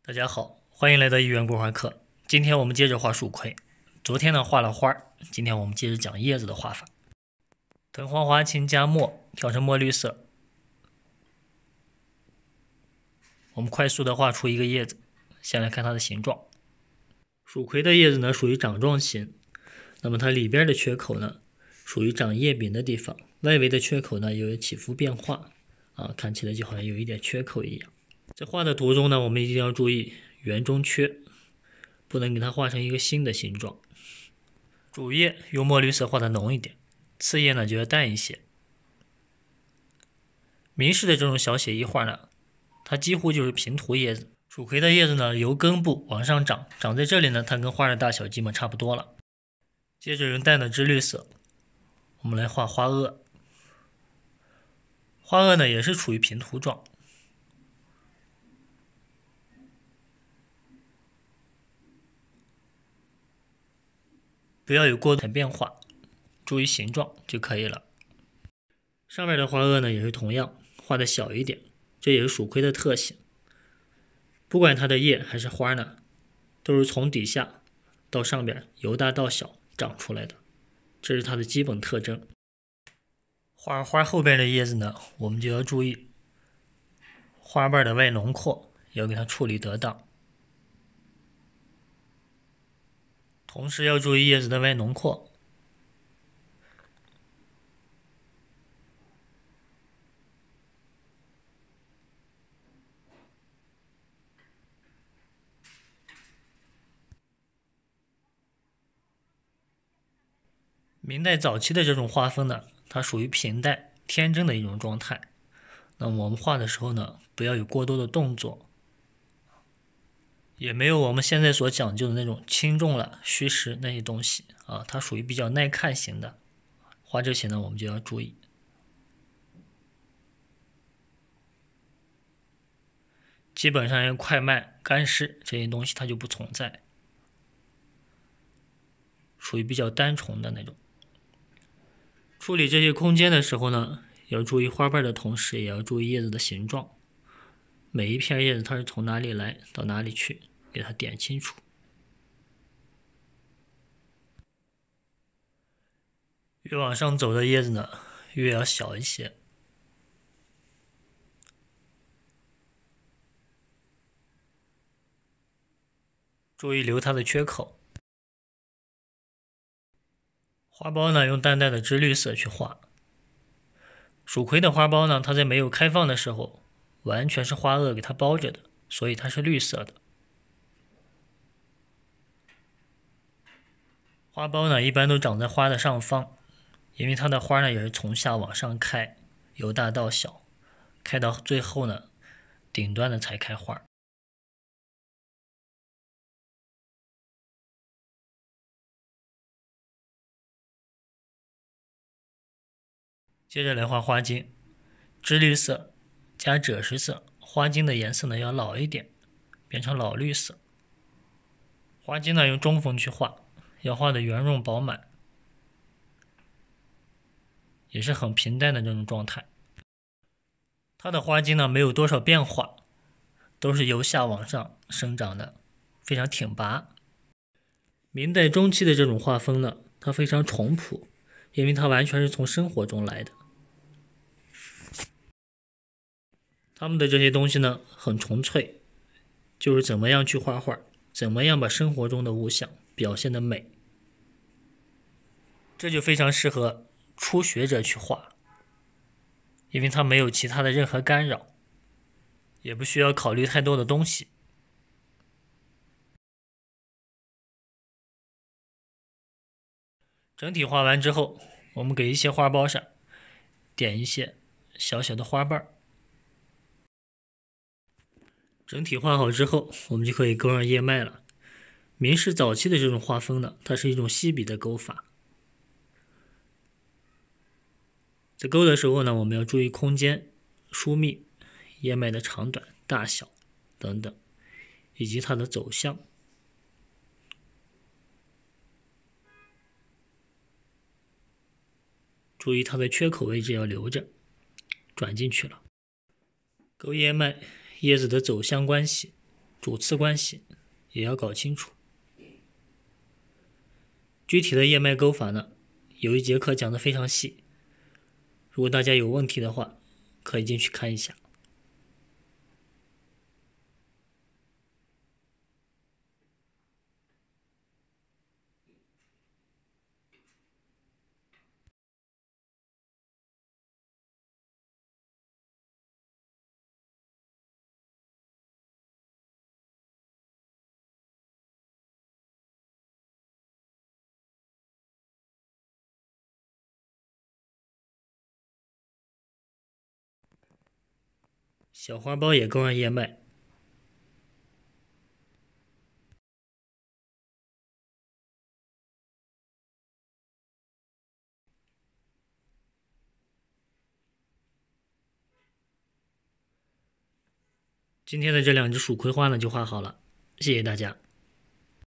大家好，欢迎来到一元国画课。今天我们接着画蜀葵。昨天呢画了花，今天我们接着讲叶子的画法。藤黄花青加墨，调成墨绿色。我们快速的画出一个叶子。先来看它的形状。蜀葵的叶子呢属于掌状型，那么它里边的缺口呢属于长叶柄的地方，外围的缺口呢有起伏变化看起来就好像有一点缺口一样。在画的途中呢，我们一定要注意圆中缺，不能给它画成一个新的形状。主叶用墨绿色画的浓一点，次叶呢就要淡一些。明式的这种小写意画呢，它几乎就是平涂叶子。蜀葵的叶子呢由根部往上长，长在这里呢，它跟花的大小基本差不多了。接着用淡的芝绿色，我们来画花萼。花萼呢也是处于平涂状。不要有过多变化，注意形状就可以了。上面的花萼呢也是同样画的小一点，这也是蜀葵的特性。不管它的叶还是花呢，都是从底下到上边由大到小长出来的，这是它的基本特征。花后边的叶子呢，我们就要注意花瓣的外轮廓，要给它处理得当。同时要注意叶子的外轮廓。明代早期的这种画风呢，它属于平淡天真的一种状态。那我们画的时候呢，不要有过多的动作，也没有我们现在所讲究的那种轻重了、虚实那些东西它属于比较耐看型的。画这些呢，我们就要注意。基本上要快慢、干湿这些东西它就不存在，属于比较单纯的那种。处理这些空间的时候呢，要注意花瓣的同时，也要注意叶子的形状。每一片叶子它是从哪里来到哪里去，给它点清楚。越往上走的叶子呢，越要小一些。注意留它的缺口。花苞呢，用淡淡的芝绿色去画。蜀葵的花苞呢，它在没有开放的时候，完全是花萼给它包着的，所以它是绿色的。花苞呢，一般都长在花的上方，因为它的花呢也是从下往上开，由大到小，开到最后呢，顶端的才开花。接着来画花茎，芝绿色加赭石色，花茎的颜色呢要老一点，变成老绿色。花茎呢用中锋去画，要画的圆润饱满，也是很平淡的这种状态。它的花茎呢没有多少变化，都是由下往上生长的，非常挺拔。明代中期的这种画风呢，它非常淳朴，因为它完全是从生活中来的。他们的这些东西呢很纯粹，就是怎么样去画画，怎么样把生活中的物象表现得美，这就非常适合初学者去画，因为它没有其他的任何干扰，也不需要考虑太多的东西。整体画完之后，我们给一些花苞上点一些小小的花瓣。整体画好之后，我们就可以勾上叶脉了。明式早期的这种画风呢，它是一种细笔的勾法。在勾的时候呢，我们要注意空间、疏密、叶脉的长短、大小等等，以及它的走向。注意它的缺口位置要留着，转进去了。勾叶脉、叶子的走向关系， 主次关系也要搞清楚。具体的叶脉钩法呢，有一节课讲的非常细，如果大家有问题的话，可以进去看一下。小花苞也钩上叶脉，今天的这2只蜀葵花呢就画好了，谢谢大家。